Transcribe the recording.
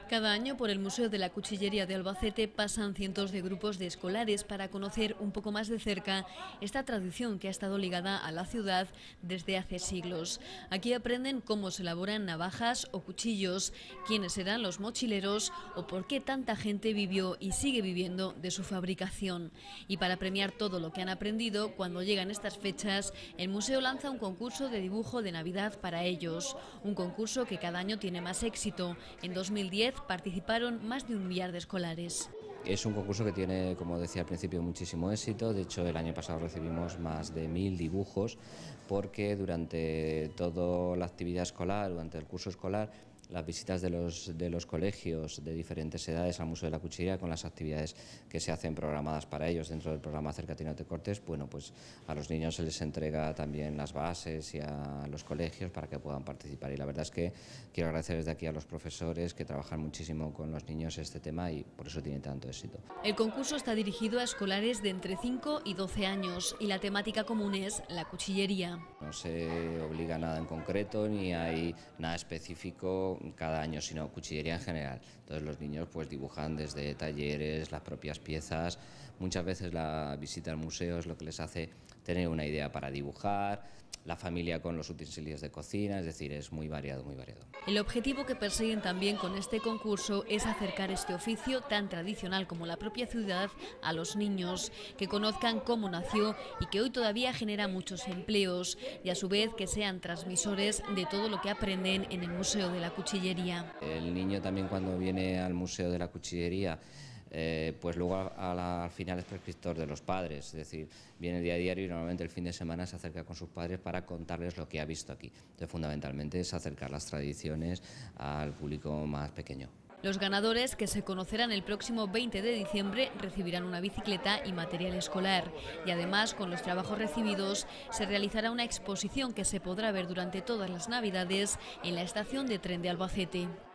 Cada año por el Museo de la Cuchillería de Albacete pasan cientos de grupos de escolares para conocer un poco más de cerca esta tradición que ha estado ligada a la ciudad desde hace siglos. Aquí aprenden cómo se elaboran navajas o cuchillos, quiénes eran los mochileros o por qué tanta gente vivió y sigue viviendo de su fabricación. Y para premiar todo lo que han aprendido, cuando llegan estas fechas, el museo lanza un concurso de dibujo de Navidad para ellos. Un concurso que cada año tiene más éxito. En 2010 participaron más de 1 millar de escolares. Es un concurso que tiene, como decía al principio, muchísimo éxito. De hecho, el año pasado recibimos más de 1000 dibujos porque durante toda la actividad escolar, durante el curso escolar, las visitas de los colegios de diferentes edades al Museo de la Cuchillería con las actividades que se hacen programadas para ellos dentro del programa Acércate y no te cortes, bueno, pues a los niños se les entrega también las bases y a los colegios para que puedan participar. Y la verdad es que quiero agradecer desde aquí a los profesores que trabajan muchísimo con los niños este tema y por eso tiene tanto éxito. El concurso está dirigido a escolares de entre 5 y 12 años y la temática común es la cuchillería. No se obliga a nada en concreto ni hay nada específico cada año, sino cuchillería en general. Entonces los niños pues dibujan desde talleres, las propias piezas. Muchas veces la visita al museo es lo que les hace tener una idea para dibujar, la familia con los utensilios de cocina, es decir, es muy variado, muy variado. El objetivo que persiguen también con este concurso es acercar este oficio tan tradicional como la propia ciudad a los niños, que conozcan cómo nació y que hoy todavía genera muchos empleos y a su vez que sean transmisores de todo lo que aprenden en el Museo de la Cuchillería. El niño también cuando viene al Museo de la Cuchillería pues luego al final es prescriptor de los padres, es decir, viene día a diario y normalmente el fin de semana se acerca con sus padres para contarles lo que ha visto aquí. Entonces fundamentalmente es acercar las tradiciones al público más pequeño. Los ganadores, que se conocerán el próximo 20 de diciembre, recibirán una bicicleta y material escolar. Y además, con los trabajos recibidos, se realizará una exposición que se podrá ver durante todas las Navidades en la estación de tren de Albacete.